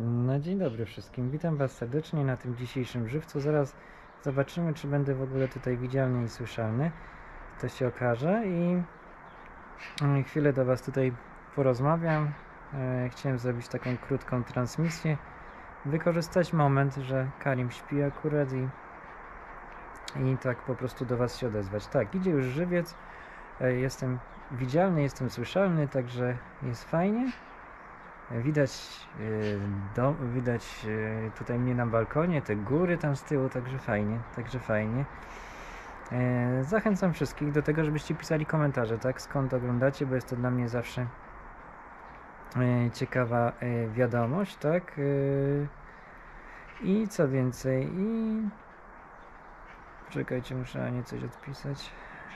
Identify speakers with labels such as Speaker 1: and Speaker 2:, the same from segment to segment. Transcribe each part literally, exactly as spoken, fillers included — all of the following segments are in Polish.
Speaker 1: No dzień dobry wszystkim, witam was serdecznie na tym dzisiejszym żywcu. Zaraz zobaczymy, czy będę w ogóle tutaj widzialny i słyszalny. To się okaże i mm, chwilę do was tutaj porozmawiam. E, chciałem zrobić taką krótką transmisję, wykorzystać moment, że Karim śpi akurat i, i tak po prostu do was się odezwać. Tak, idzie już żywiec, e, jestem widzialny, jestem słyszalny, także jest fajnie. Widać, do, widać tutaj mnie na balkonie, te góry tam z tyłu, także fajnie, także fajnie. Zachęcam wszystkich do tego, żebyście pisali komentarze, tak, skąd oglądacie, bo jest to dla mnie zawsze ciekawa wiadomość, tak. I co więcej, i czekajcie, muszę Anię coś odpisać.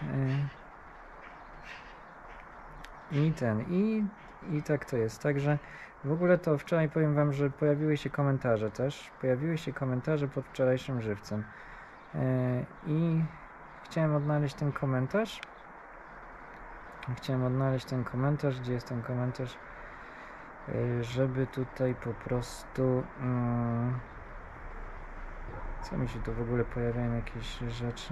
Speaker 1: I ten, i, i tak to jest, także w ogóle to wczoraj powiem wam, że pojawiły się komentarze też, pojawiły się komentarze pod wczorajszym żywcem yy, i chciałem odnaleźć ten komentarz, chciałem odnaleźć ten komentarz, gdzie jest ten komentarz, yy, żeby tutaj po prostu, yy, co mi się tu w ogóle pojawiają jakieś rzeczy.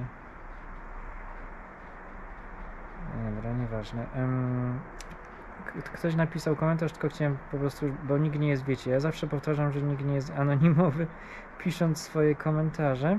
Speaker 1: Dobra, nieważne. Um, ktoś napisał komentarz, tylko chciałem po prostu, bo nikt nie jest, wiecie, ja zawsze powtarzam, że nikt nie jest anonimowy, pisząc swoje komentarze.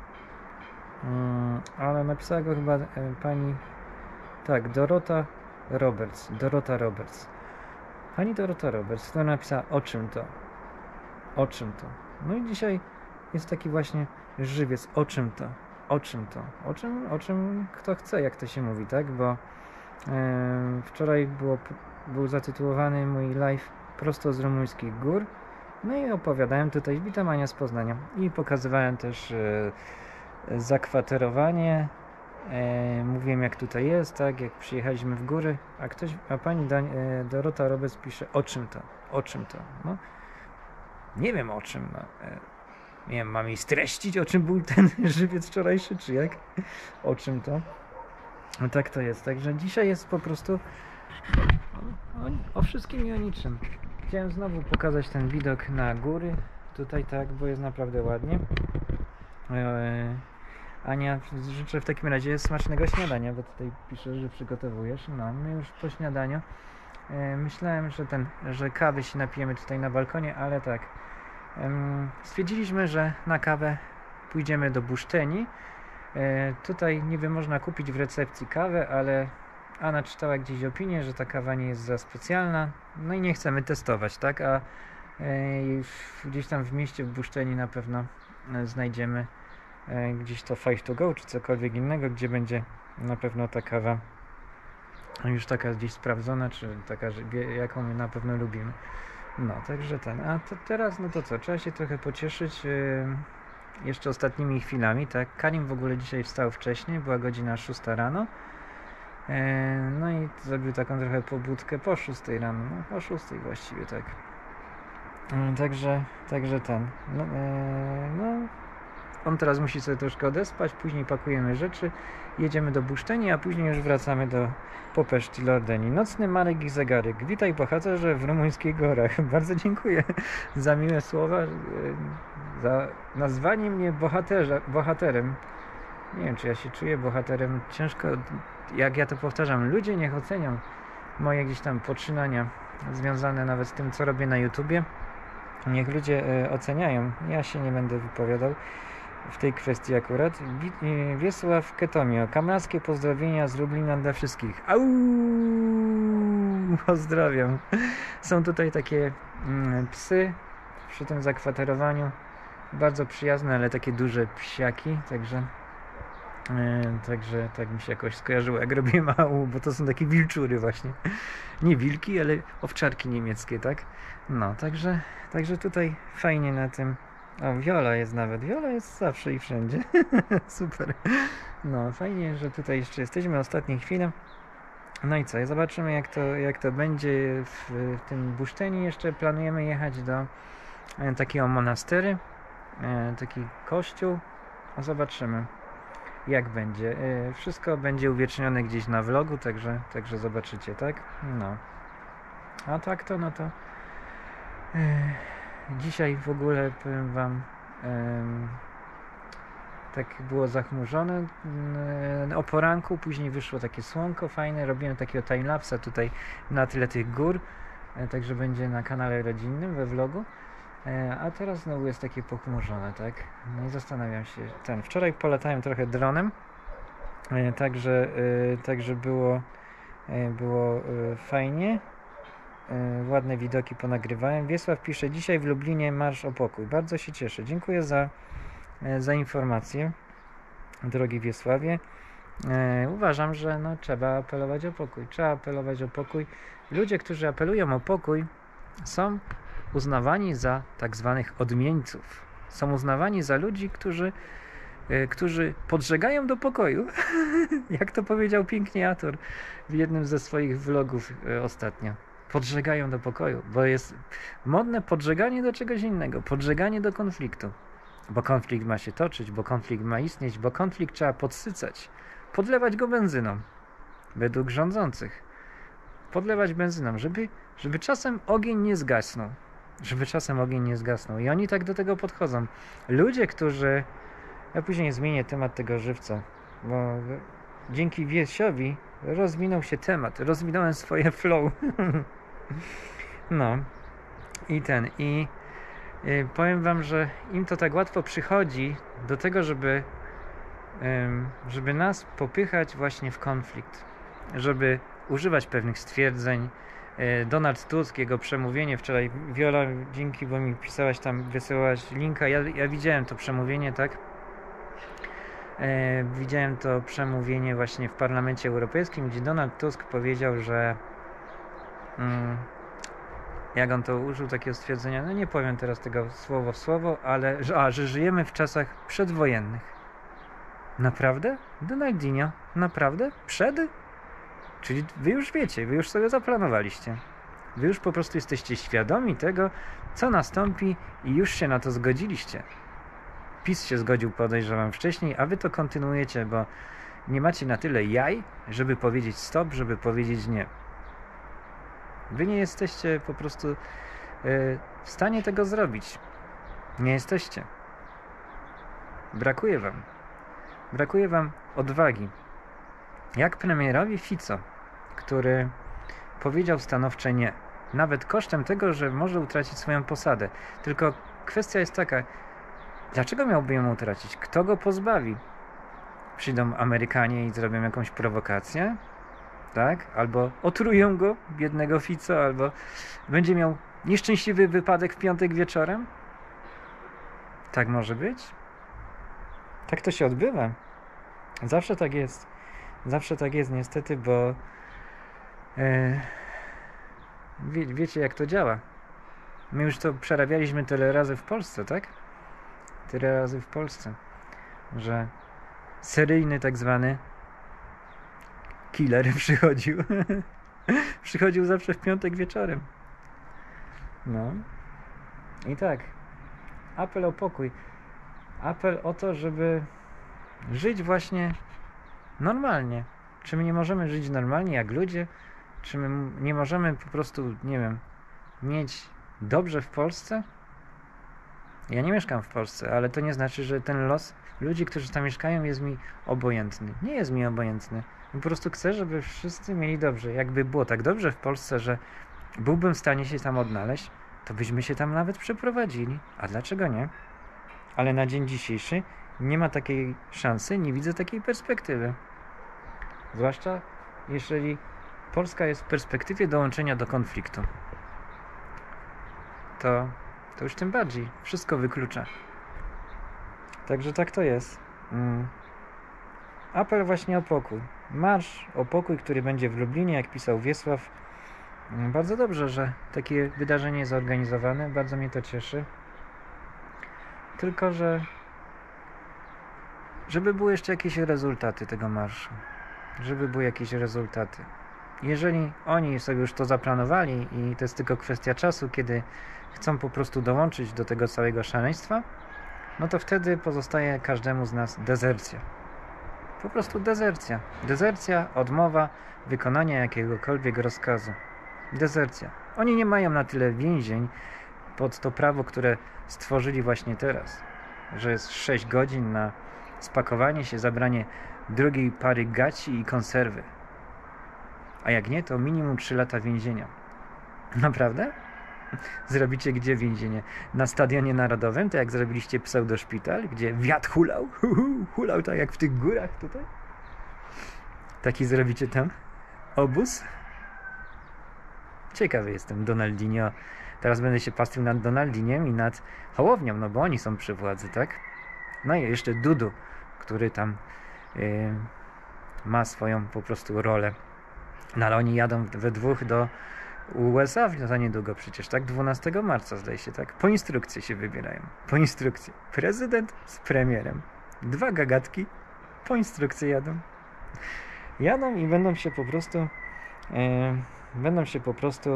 Speaker 1: Um, ale napisała go chyba e, pani, tak, Dorota Roberts, Dorota Roberts. Pani Dorota Roberts, która napisała, o czym to? O czym to? No i dzisiaj jest taki właśnie żywiec, o czym to? O czym to? O czym, o czym kto chce, jak to się mówi, tak? Bo e, wczoraj było, był zatytułowany mój live prosto z rumuńskich gór. No i opowiadałem tutaj, witam Ania z Poznania. I pokazywałem też e, zakwaterowanie. E, mówiłem, jak tutaj jest, tak? Jak przyjechaliśmy w góry. A ktoś, a pani Dan, e, Dorota Roberts pisze, o czym to? O czym to? No, nie wiem o czym. No. E, Nie wiem, mam jej streścić, o czym był ten żywiec wczorajszy, czy jak? O czym to? No tak to jest, także dzisiaj jest po prostu o, o, o wszystkim i o niczym. Chciałem znowu pokazać ten widok na góry, tutaj tak, bo jest naprawdę ładnie. Eee, Ania, życzę w takim razie smacznego śniadania, bo tutaj pisze, że przygotowujesz. No, my już po śniadaniu. Eee, myślałem, że ten, że kawy się napijemy tutaj na balkonie, ale tak. Stwierdziliśmy, że na kawę pójdziemy do Busztyni. E, tutaj niby można kupić w recepcji kawę, ale Anna czytała gdzieś opinię, że ta kawa nie jest za specjalna. No i nie chcemy testować, tak? A e, gdzieś tam w mieście w Busztyni na pewno e, znajdziemy e, gdzieś to Five to Go czy cokolwiek innego, gdzie będzie na pewno ta kawa już taka gdzieś sprawdzona, czy taka, że, jaką my na pewno lubimy. No, także ten, a to teraz, no to co, trzeba się trochę pocieszyć yy, jeszcze ostatnimi chwilami, tak, Karim w ogóle dzisiaj wstał wcześniej, była godzina szósta rano, yy, no i zrobił taką trochę pobudkę po szóstej rano, no po szóstej właściwie, tak, yy, także, także ten, no, yy, no, on teraz musi sobie troszkę odespać, później pakujemy rzeczy, jedziemy do Busztyni, a później już wracamy do Popeszti Lordeni. Nocny Marek i zegarek. Witaj bohaterze w rumuńskich gorach. Bardzo dziękuję za miłe słowa, za nazwanie mnie bohaterza, bohaterem. Nie wiem, czy ja się czuję bohaterem. Ciężko, jak ja to powtarzam, ludzie niech ocenią moje gdzieś tam poczynania związane nawet z tym, co robię na YouTubie. Niech ludzie oceniają. Ja się nie będę wypowiadał w tej kwestii akurat. Wiesław Ketomio. Kamraskie pozdrowienia z Lublina dla wszystkich. Au! Pozdrawiam. Są tutaj takie mm, psy przy tym zakwaterowaniu. Bardzo przyjazne, ale takie duże psiaki, także yy, także tak mi się jakoś skojarzyło, jak robię mału, bo to są takie wilczury właśnie. Nie wilki, ale owczarki niemieckie, tak? No, także, także tutaj fajnie na tym. O, Wiola jest nawet. Wiola jest zawsze i wszędzie. Super. No, fajnie, że tutaj jeszcze jesteśmy. Ostatnie chwile. No i co? Zobaczymy, jak to, jak to będzie w, w tym Busztyni. Jeszcze planujemy jechać do e, takiego monastery. E, taki kościół. Zobaczymy, jak będzie. E, wszystko będzie uwiecznione gdzieś na vlogu, także, także zobaczycie, tak? No. A tak to, no to... E, dzisiaj w ogóle powiem wam, em, tak było zachmurzone o poranku, później wyszło takie słonko fajne, robiłem takiego timelapsa tutaj na tle tych gór, także będzie na kanale rodzinnym, we vlogu, a teraz znowu jest takie pochmurzone, tak? No i zastanawiam się, ten, wczoraj polatałem trochę dronem, także, także było, było fajnie, ładne widoki ponagrywałem. Wiesław pisze, dzisiaj w Lublinie marsz o pokój, bardzo się cieszę, dziękuję za za informację, drogi Wiesławie. E, uważam, że no, trzeba apelować o pokój. Trzeba apelować o pokój. Ludzie, którzy apelują o pokój, są uznawani za tak zwanych odmieńców. Są uznawani za ludzi, którzy, e, którzy podżegają do pokoju. Jak to powiedział pięknie Ator w jednym ze swoich vlogów e, ostatnio. Podżegają do pokoju, bo jest modne podżeganie do czegoś innego. Podżeganie do konfliktu. Bo konflikt ma się toczyć, bo konflikt ma istnieć, bo konflikt trzeba podsycać, podlewać go benzyną, według rządzących. Podlewać benzyną, żeby, żeby czasem ogień nie zgasnął. Żeby czasem ogień nie zgasnął. I oni tak do tego podchodzą. Ludzie, którzy... Ja później zmienię temat tego żywca, bo dzięki Wiesiowi rozwinął się temat. Rozwinąłem swoje flow. No. I ten, i... Powiem wam, że im to tak łatwo przychodzi do tego, żeby, żeby nas popychać właśnie w konflikt, żeby używać pewnych stwierdzeń. Donald Tusk, jego przemówienie wczoraj, Wiola, dzięki, bo mi pisałaś tam, wysyłałaś linka, ja, ja widziałem to przemówienie, tak? E, widziałem to przemówienie właśnie w Parlamencie Europejskim, gdzie Donald Tusk powiedział, że mm, jak on to użył, takiego stwierdzenia, no nie powiem teraz tego słowo w słowo, ale że, a, że żyjemy w czasach przedwojennych. Naprawdę? Donaldinho, naprawdę? Przed? Czyli wy już wiecie, wy już sobie zaplanowaliście. Wy już po prostu jesteście świadomi tego, co nastąpi i już się na to zgodziliście. PiS się zgodził, podejrzewam, wcześniej, a wy to kontynuujecie, bo nie macie na tyle jaj, żeby powiedzieć stop, żeby powiedzieć nie. Wy nie jesteście po prostu yy, w stanie tego zrobić. Nie jesteście. Brakuje wam. Brakuje wam odwagi. Jak premierowi Fico, który powiedział stanowcze nie. Nawet kosztem tego, że może utracić swoją posadę. Tylko kwestia jest taka, dlaczego miałby ją utracić? Kto go pozbawi? Przyjdą Amerykanie i zrobią jakąś prowokację? Tak? Albo otrują go, biednego Fico, albo będzie miał nieszczęśliwy wypadek w piątek wieczorem? Tak może być? Tak to się odbywa. Zawsze tak jest. Zawsze tak jest niestety, bo e, wie, wiecie jak to działa. My już to przerabialiśmy tyle razy w Polsce, tak? Tyle razy w Polsce, że seryjny tak zwany killer przychodził. Przychodził zawsze w piątek wieczorem. No. I tak. Apel o pokój. Apel o to, żeby żyć właśnie normalnie. Czy my nie możemy żyć normalnie jak ludzie? Czy my nie możemy po prostu, nie wiem, mieć dobrze w Polsce? Ja nie mieszkam w Polsce, ale to nie znaczy, że ten los ludzi, którzy tam mieszkają, jest mi obojętny. Nie jest mi obojętny. Po prostu chcę, żeby wszyscy mieli dobrze. Jakby było tak dobrze w Polsce, że byłbym w stanie się tam odnaleźć, to byśmy się tam nawet przeprowadzili. A dlaczego nie? Ale na dzień dzisiejszy nie ma takiej szansy, nie widzę takiej perspektywy. Zwłaszcza jeżeli Polska jest w perspektywie dołączenia do konfliktu. To, to już tym bardziej wszystko wyklucza. Także tak to jest. Mm. Apel właśnie o pokój. Marsz o pokój, który będzie w Lublinie, jak pisał Wiesław. Mm, bardzo dobrze, że takie wydarzenie jest zorganizowane. Bardzo mnie to cieszy. Tylko, że żeby były jeszcze jakieś rezultaty tego marszu. Żeby były jakieś rezultaty. Jeżeli oni sobie już to zaplanowali i to jest tylko kwestia czasu, kiedy chcą po prostu dołączyć do tego całego szaleństwa, no to wtedy pozostaje każdemu z nas dezercja. Po prostu dezercja. Dezercja, odmowa wykonania jakiegokolwiek rozkazu. Dezercja. Oni nie mają na tyle więzień, pod to prawo, które stworzyli właśnie teraz, że jest sześć godzin na spakowanie się, zabranie drugiej pary gaci i konserwy. A jak nie, to minimum trzy lata więzienia. Naprawdę? Zrobicie gdzie więzienie? Na Stadionie Narodowym, tak jak zrobiliście pseudoszpital, gdzie wiatr hulał, hulał tak jak w tych górach tutaj? Taki zrobicie tam obóz? Ciekawy jestem, Donaldinho. Teraz będę się pastwił nad Donaldiniem i nad Hołownią, no bo oni są przy władzy, tak? No i jeszcze Dudu, który tam yy, ma swoją po prostu rolę. No ale oni jadą we dwóch do U S A za niedługo przecież, tak? dwunastego marca zdaje się, tak? Po instrukcję się wybierają. Po instrukcję. Prezydent z premierem. Dwa gagatki po instrukcję jadą. Jadą i będą się po prostu yy, będą się po prostu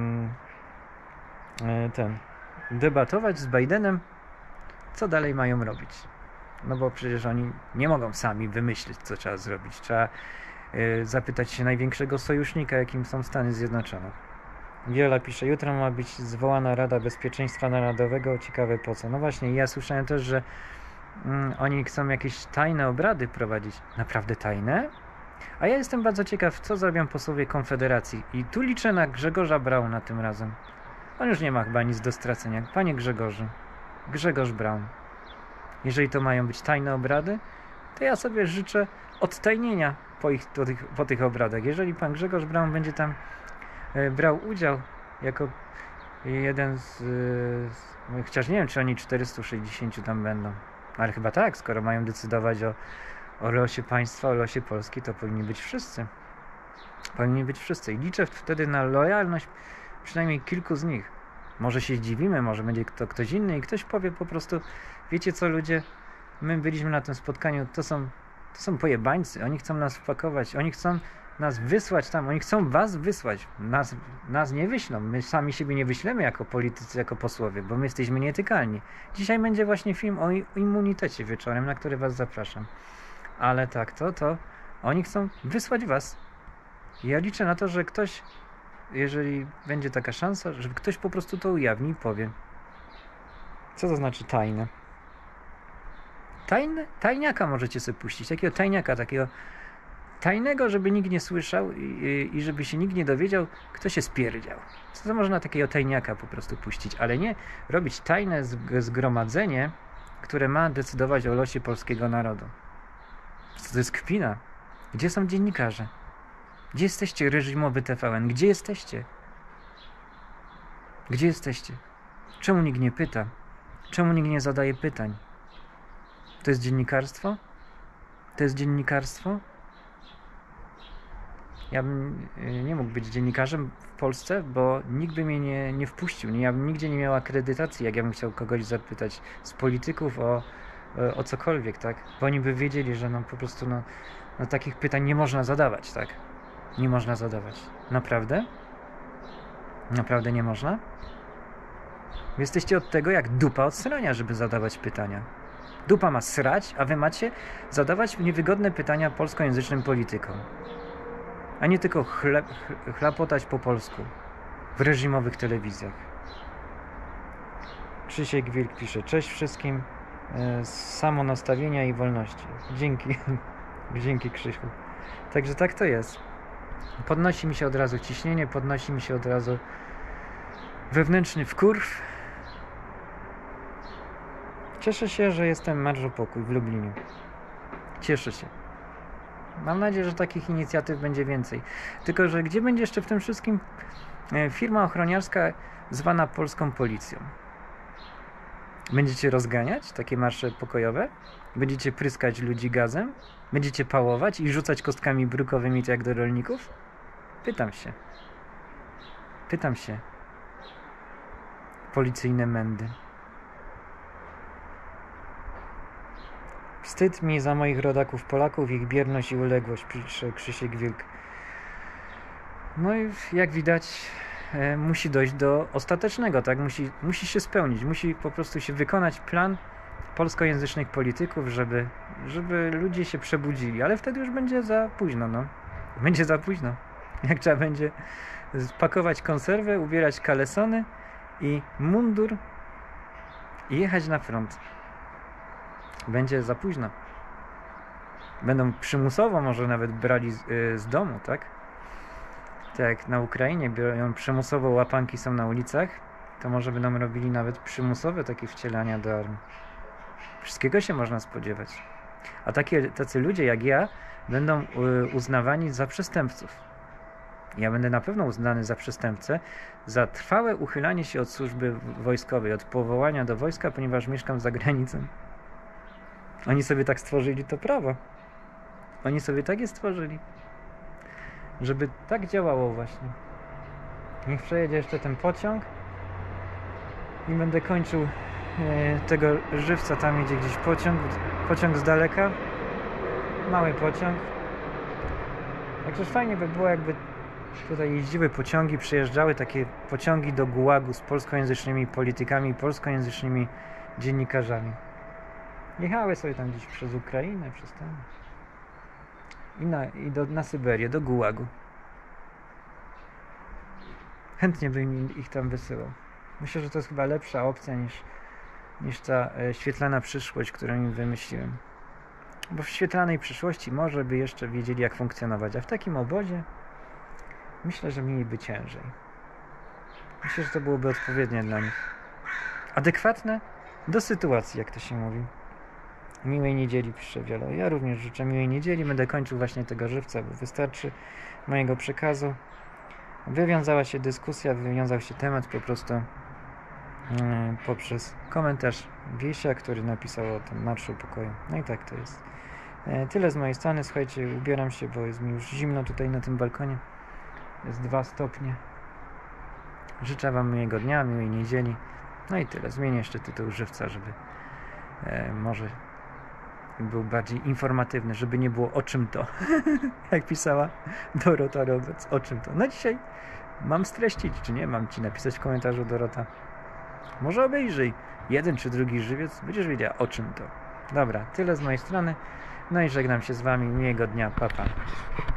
Speaker 1: yy, yy, ten debatować z Bidenem, co dalej mają robić. No bo przecież oni nie mogą sami wymyślić, co trzeba zrobić. Trzeba yy, zapytać się największego sojusznika, jakim są Stany Zjednoczone. Wiola pisze, jutro ma być zwołana Rada Bezpieczeństwa Narodowego. Ciekawe po co. No właśnie, ja słyszałem też, że mm, oni chcą jakieś tajne obrady prowadzić. Naprawdę tajne? A ja jestem bardzo ciekaw, co zrobią posłowie Konfederacji. I tu liczę na Grzegorza Brauna tym razem. On już nie ma chyba nic do stracenia. Panie Grzegorzu, Grzegorz Braun, jeżeli to mają być tajne obrady, to ja sobie życzę odtajnienia po, ich, po, tych, po tych obradach. Jeżeli pan Grzegorz Braun będzie tam e, brał udział jako jeden z, e, chociaż nie wiem, czy oni czterysta sześćdziesiąt tam będą, ale chyba tak, skoro mają decydować o, o losie państwa, o losie Polski, to powinni być wszyscy. Powinni być wszyscy. I liczę wtedy na lojalność przynajmniej kilku z nich. Może się zdziwimy, może będzie to ktoś inny i ktoś powie po prostu, wiecie co ludzie, my byliśmy na tym spotkaniu, to są, to są pojebańcy, oni chcą nas wpakować, oni chcą nas wysłać tam, oni chcą was wysłać, nas, nas nie wyślą, my sami siebie nie wyślemy jako politycy, jako posłowie, bo my jesteśmy nietykalni. Dzisiaj będzie właśnie film o immunitecie wieczorem, na który was zapraszam. Ale tak, to, to oni chcą wysłać was. I ja liczę na to, że ktoś, jeżeli będzie taka szansa, żeby ktoś po prostu to ujawni i powie. Co to znaczy tajne? Tajne? Tajniaka możecie sobie puścić. Takiego tajniaka, takiego tajnego, żeby nikt nie słyszał i, i, i żeby się nikt nie dowiedział, kto się spierdział. Co to można takiego tajniaka po prostu puścić, ale nie robić tajne zgromadzenie, które ma decydować o losie polskiego narodu. Co to jest kpina? Gdzie są dziennikarze? Gdzie jesteście, reżimowy T V N? Gdzie jesteście? Gdzie jesteście? Czemu nikt nie pyta? Czemu nikt nie zadaje pytań? To jest dziennikarstwo? To jest dziennikarstwo? Ja bym nie mógł być dziennikarzem w Polsce, bo nikt by mnie nie, nie wpuścił. Ja bym nigdzie nie miał akredytacji, jak ja bym chciał kogoś zapytać z polityków o, o cokolwiek, tak? Bo oni by wiedzieli, że no po prostu no, no takich pytań nie można zadawać, tak? Nie można zadawać. Naprawdę? Naprawdę nie można? Wy jesteście od tego jak dupa od srania, żeby zadawać pytania. Dupa ma srać, a wy macie zadawać niewygodne pytania polskojęzycznym politykom. A nie tylko chleb, chlapotać po polsku w reżimowych telewizjach. Krzysiek Wilk pisze, cześć wszystkim z samonastawienia i wolności. Dzięki. Dzięki Krzysiu. Także tak to jest. Podnosi mi się od razu ciśnienie, podnosi mi się od razu wewnętrzny wkurw. Cieszę się, że jestem Marsz o Pokój w Lublinie. Cieszę się. Mam nadzieję, że takich inicjatyw będzie więcej. Tylko, że gdzie będzie jeszcze w tym wszystkim firma ochroniarska zwana polską policją? Będziecie rozganiać takie marsze pokojowe? Będziecie pryskać ludzi gazem? Będziecie pałować i rzucać kostkami brukowymi tak jak do rolników? Pytam się. Pytam się. Policyjne mędy. Wstyd mi za moich rodaków Polaków, ich bierność i uległość, pisze Krzysiek Wilk. No i jak widać e, musi dojść do ostatecznego, tak? Musi, musi się spełnić, musi po prostu się wykonać plan polskojęzycznych polityków, żeby, żeby ludzie się przebudzili, ale wtedy już będzie za późno, no. Będzie za późno. Jak trzeba będzie spakować konserwę, ubierać kalesony i mundur i jechać na front. Będzie za późno. Będą przymusowo może nawet brali z, yy, z domu, tak? Tak jak na Ukrainie biorą przymusowo, łapanki są na ulicach, to może będą robili nawet przymusowe takie wcielania do armii. Wszystkiego się można spodziewać. A takie, tacy ludzie jak ja będą yy, uznawani za przestępców. Ja będę na pewno uznany za przestępcę za trwałe uchylanie się od służby wojskowej, od powołania do wojska, ponieważ mieszkam za granicą. Oni sobie tak stworzyli to prawo. Oni sobie tak je stworzyli. Żeby tak działało właśnie. Niech przejedzie jeszcze ten pociąg i będę kończył e, tego żywca. Tam jedzie gdzieś pociąg, pociąg z daleka. Mały pociąg. Także fajnie by było, jakby tutaj jeździły pociągi, przyjeżdżały takie pociągi do gułagu z polskojęzycznymi politykami, polskojęzycznymi dziennikarzami. Jechały sobie tam gdzieś przez Ukrainę, przez tam i, na, i do, na Syberię, do gułagu. Chętnie bym ich tam wysyłał. Myślę, że to jest chyba lepsza opcja niż, niż ta e, świetlana przyszłość, którą im wymyśliłem. Bo w świetlanej przyszłości może by jeszcze wiedzieli, jak funkcjonować, a w takim obozie myślę, że mieliby ciężej. Myślę, że to byłoby odpowiednie dla nich. Adekwatne do sytuacji, jak to się mówi. Miłej niedzieli, pisze Wiola. Ja również życzę miłej niedzieli. Będę kończył właśnie tego żywca, bo wystarczy mojego przekazu. Wywiązała się dyskusja, wywiązał się temat po prostu yy, poprzez komentarz Wiesia, który napisał o tym Marszu Pokoju. No i tak to jest. Yy, tyle z mojej strony. Słuchajcie, ubieram się, bo jest mi już zimno tutaj na tym balkonie. Jest dwa stopnie. Życzę wam miłego dnia, miłej niedzieli. No i tyle. Zmienię jeszcze tytuł żywca, żeby e, może był bardziej informatywny, żeby nie było o czym to. Jak pisała Dorota Roberts, o czym to. No dzisiaj mam streścić, czy nie? Mam ci napisać w komentarzu, Dorota. Może obejrzyj jeden czy drugi żywiec, będziesz wiedziała o czym to. Dobra, tyle z mojej strony. No i żegnam się z wami. Miłego dnia, pa pa.